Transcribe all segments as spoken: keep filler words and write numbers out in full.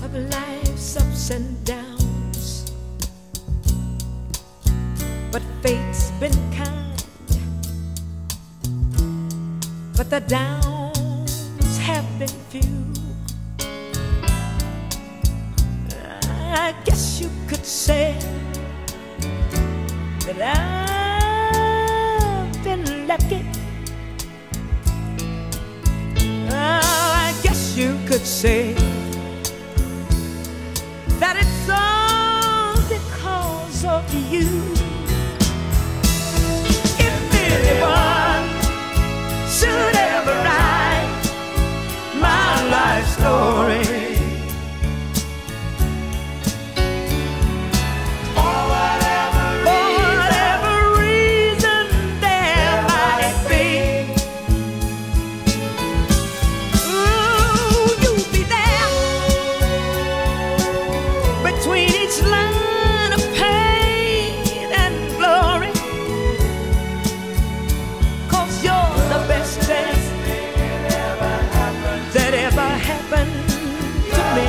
of life's ups and downs, but fate's been kind. But the downs have been few. I guess you could say that I've been lucky. I guess you could say that it's all because of you. If anyone should ever write my life story, for whatever reason there might be, ooh, you'll be there between each line of pain and glory, 'cause you're the best thing that ever happened to me.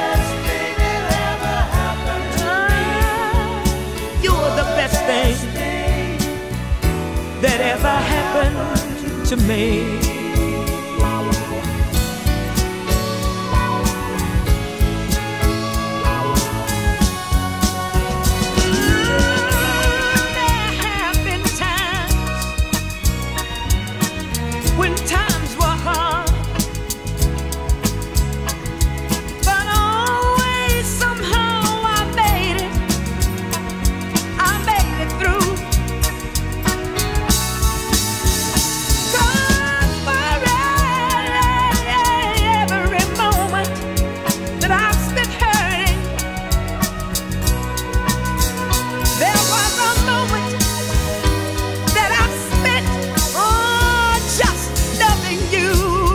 You're the best thing that ever happened to me. There have been times when times were hard, but always somehow I made it. I made it through. 'Cause for every moment that I've spent hurting, there was a moment that I've spent, oh, just loving you.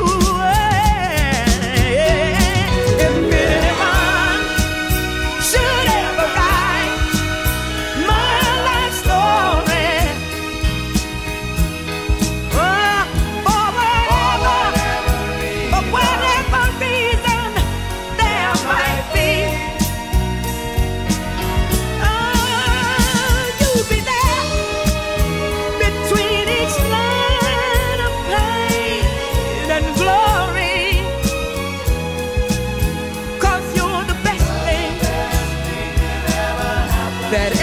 If anyone should ever write my life story, oh, for whatever, for whatever reason there might be, oh, you'll be there between each line of pain and glory, 'cause you're the best thing that